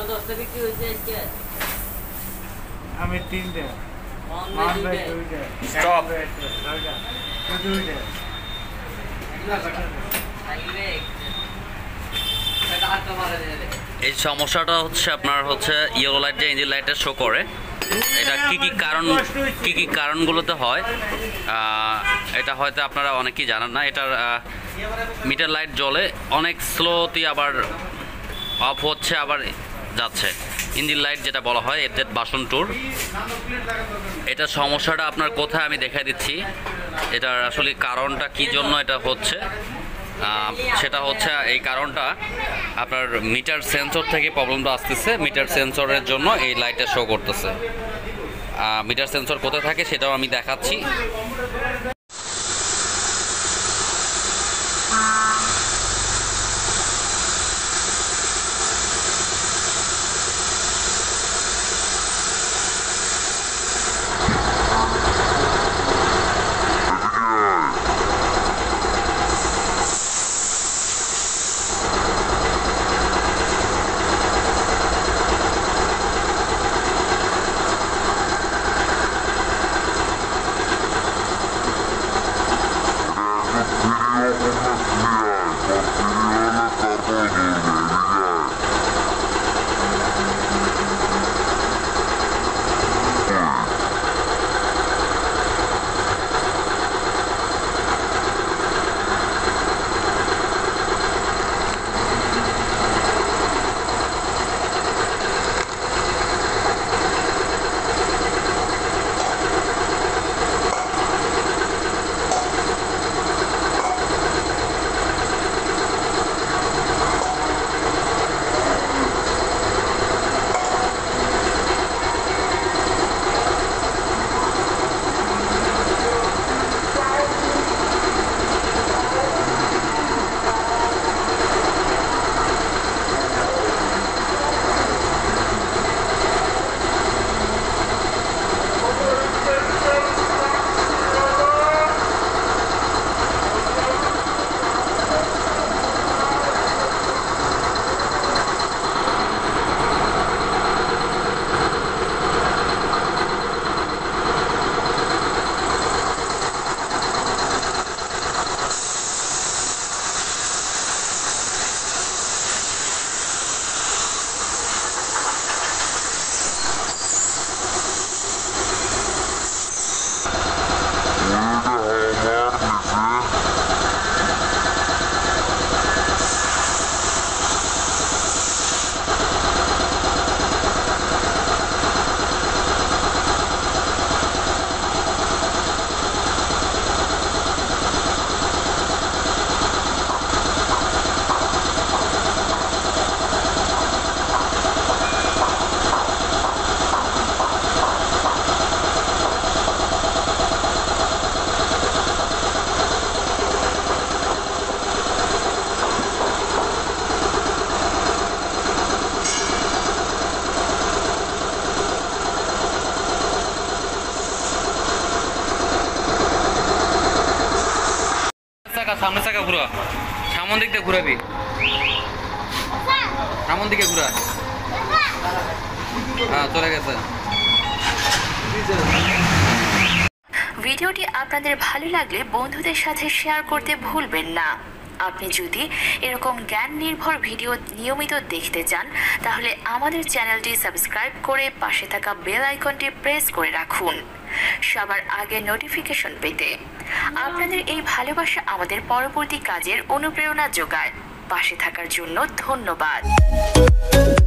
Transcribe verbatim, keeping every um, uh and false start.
আমি তিনটে স্টপ এই সমস্যাটা হচ্ছে আপনার হচ্ছে ইয়েলো লাইট যে ইঞ্জিন লাইটটা শো করে এটা কি কি কারণ কি কি কারণগুলোতে হয় এটা হয়তো আপনারা অনেকেই জানেন না এটার মিটার লাইট জ্বলে অনেক স্লোতে আবার অফ হচ্ছে আবার যাচ্ছে ইঞ্জিন লাইট যেটা বলা হয় এফজেড বাসন টুর এটা সমস্যাটা আপনার কোথায় আমি দেখাই দিচ্ছি এটার আসলে কারণটা কি জন্য এটা হচ্ছে সেটা হচ্ছে এই কারণটা আপনার মিটার সেন্সর থেকে প্রবলেমটা আসতেছে মিটার সেন্সরের জন্য এই লাইটটা শো করতেছে মিটার সেন্সর কোথায় থাকে সেটাও আমি দেখাচ্ছি সামনে চাকা ঘুরা সামন দিক দিয়ে ঘুরাবি সামন দিকে ঘুরা হ্যাঁ চলে গেছে ভিডিওটি আপনাদের ভালো লাগলে বন্ধুদের সাথে শেয়ার করতে ভুলবেন না আপনি যদি এরকম জ্ঞান নির্ভর ভিডিও নিয়মিত দেখতে চান তাহলে আমাদের চ্যানেলটি সাবস্ক্রাইব করে পাশে থাকা বেল আইকনটি প্রেস করে রাখুন সবার আগে নোটিফিকেশন পেতে আপনাদের এই ভালোবাসা আমাদের পরবর্তী কাজের অনুপ্রেরণা যোগায় পাশে থাকার জন্য ধন্যবাদ।